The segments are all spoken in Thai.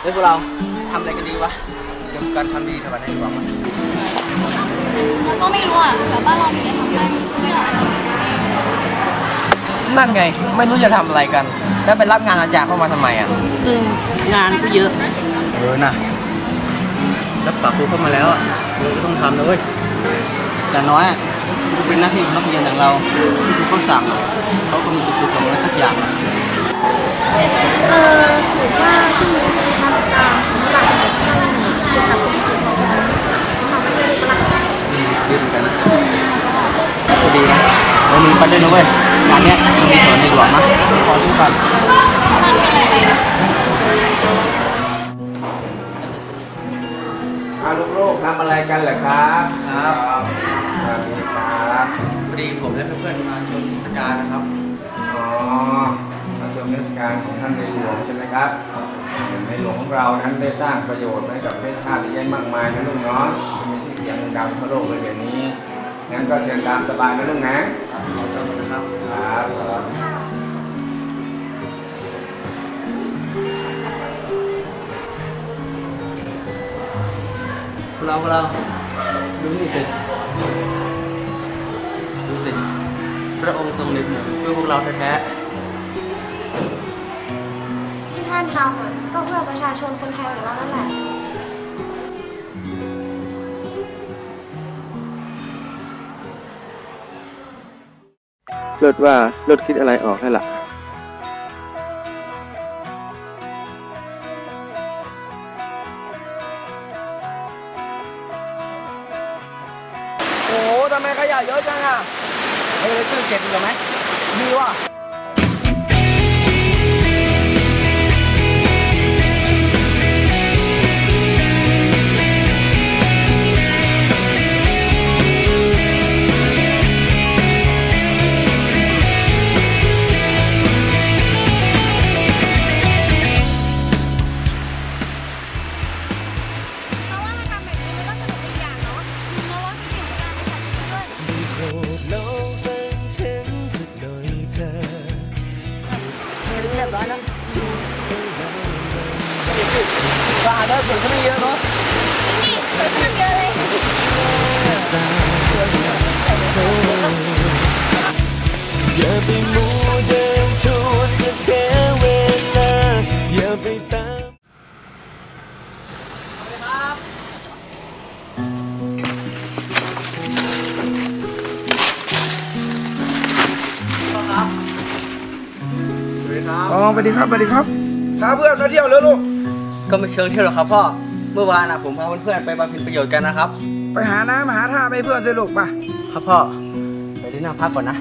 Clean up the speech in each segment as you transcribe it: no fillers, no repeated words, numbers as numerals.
พวกเราทำอะไรกันดีวะจะการทำดีถวายในหลวงมั้ยก็ไม่รู้อ่ะแต่บ้านเรามีอะไรทำได้ที่เรานั่นไงไม่รู้จะทำอะไรกันแล้วไปรับงานอาจารย์เข้ามาทำไมอ่ะงานก็เยอะนะรับปากครูเข้ามาแล้วอ่ะเราก็ต้องทำนะเว้ยแต่น้อยเป็นหน้าที่ของนักเรียนอย่างเราที่ครูเขาสั่งเขาก็มีจุดประสงค์อะไรสักอย่างหรือว่าที่มีทำตามพระบาทสมเด็จพระเจ้าอยู่หัวเกี่ยวกับสิ่งที่เขาประสงค์ทำให้ได้ประหลาดดีเหมือนกันนะก็ดีนะเรามีประเด็นนะเว้ยงานเนี้ยมันมีสอนในหลวงนะขอดูก่อนลูกๆทำอะไรกันเหรอครับครับสวัสดีครับพอดีผมและเพื่อนๆมาชมเทศกาลนะครับอ๋อมาชมเทศกาลของท่านในหลวงใช่ไหมครับในหลวงของเรานั้นได้สร้างประโยชน์ให้กับประเทศชาติเยอะมากมายนะลูกเนาะมีชื่อเสียงดังทั่วโลกเลยเดี๋ยวนี้งั้นก็เชิญตามสบายนะลูกนะขอเชิญนะครับครับเราดูนี่สิดูสิพระองค์ทรงเหน็ดเหนื่อยเพื่อพวกเราแท้ๆที่ท่านทำก็เพื่อประชาชนคนไทยของเรานั่นแหละเลิศว่าเลิศคิดอะไรออกให้ล่ะโอ้ทำไมขยะเยอะจังอ่ะเลยตื้อเก็บดีกว่าไหมดีว่ะสะอาดแล้วสวยขึ้นไม่เยอะเนาะนี่สวยขึ้นเยอะเลยอย่าไปมัวเดินทุนจะเสียเวลาอย่าไปตามอ๋อสวัสดีครับสวัสดีครับพาเพื่อนมาเที่ยวเลยลูกก็ไม่เชิงเที่ยวหรอกครับพ่อเมื่อวานผมพาเพื่อนๆไปบำเพ็ญประโยชน์กันนะครับไปหาน้ำหาท่าไปเพื่อนสิลูกป่ะครับพ่อไปที่นั่งพักก่อนนะ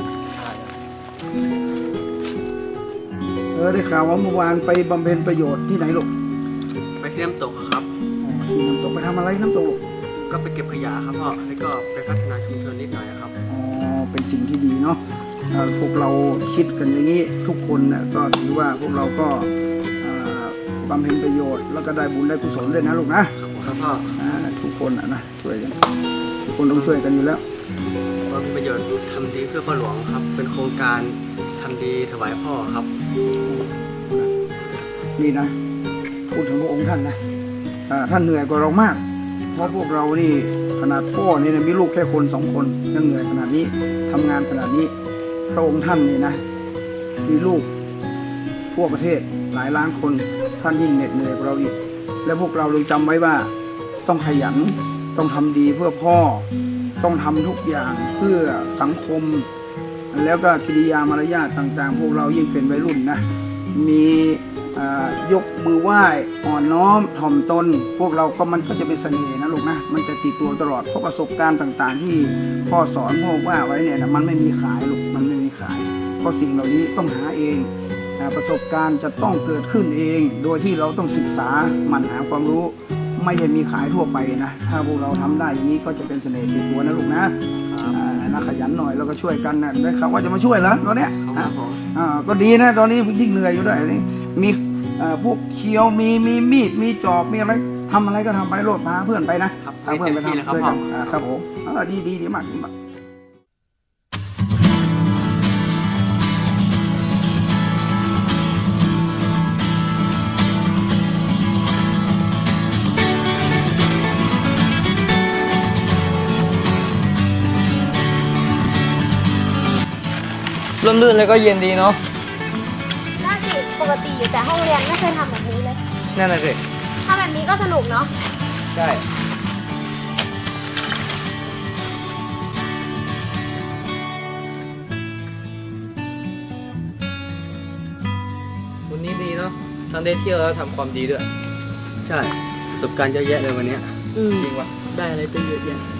ได้ข่าวว่าเมื่อวานไปบำเพ็ญประโยชน์ที่ไหนลูกไปที่น้ำตกครับที่น้ำตกไปทำอะไรน้ำตกก็ไปเก็บขยะครับพ่อแล้วก็ไปพัฒนาชุมชนนิดหน่อยครับอ๋อเป็นสิ่งที่ดีเนาะพวกเราคิดกันอย่างนี้ทุกคนน่ะก็ถือว่าพวกเราก็บำเพ็ญประโยชน์แล้วก็ได้บุญได้กุศลด้วยนะลูกนะครับพ่อทุกคนนะช่วยกันทุกคนต้องช่วยกันอยู่แล้วบำเพ็ญประโยชน์ทำดีเพื่อพ่อหลวงครับเป็นโครงการทำดีถวายพ่อครับนี่นะพูดถึงพระองค์ท่านนะท่านเหนื่อยกว่าเรามากเพราะพวกเรานี่ขนาดพ่อนี่มีลูกแค่คน2 คนยังเหนื่อยขนาดนี้ทำงานขนาดนี้พระองค์ท่านนี่นะมีลูกทั่วประเทศหลายล้านคนท่านยิ่งเหน็ดเหนื่อยกว่าเราอีกและพวกเราเลยจำไว้ว่าต้องขยันต้องทำดีเพื่อพ่อต้องทำทุกอย่างเพื่อสังคมแล้วก็กิริยามารยาทต่างๆพวกเรายิ่งเป็นวัยรุ่นนะมียกมือไหว้อ่อนน้อมถ่อมตนพวกเราก็มันก็จะเป็นเสน่ห์นะลูกนะมันจะติดตัวตลอดเพราะประสบการณ์ต่างๆที่พ่อสอนพ่อว่าไว้เนี่ยนะมันไม่มีขายลูกมันไม่มีขายเพราะสิ่งเหล่านี้ต้องหาเองประสบการณ์จะต้องเกิดขึ้นเองโดยที่เราต้องศึกษาหมั่นหาความรู้ไม่ใช่มีขายทั่วไปนะถ้าพวกเราทำได้อย่างนี้ก็จะเป็นเสน่ห์ติดตัวนะลูกนะขยันหน่อยแล้วก็ช่วยกันนะได้ข่าวว่าจะมาช่วยเหรอตอนเนี้ยก็ดีนะตอนนี้ยิ่งเหนื่อยอยู่ด้วยนี่มีพวกเคียวมีมีดมีจอบมีอะไรทำอะไรก็ทำไปโลดพาเพื่อนไปนะพาเพื่อนไปทำด้วยกันครับผมดีมากร่มรื่นแล้วก็เย็นดีเนาะน่าสิปกติอยู่แต่ห้องเรียนไม่เคยทำแบบนี้เลยนั่นน่ะสิถ้าแบบนี้ก็สนุกเนาะใช่ วันนี้ดีเนาะทั้งได้เที่ยวแล้วทำความดีด้วย ใช่ ประสบการณ์เยอะแยะเลยวันนี้อืมจริงว่ะได้อะไรไปเยอะแยะ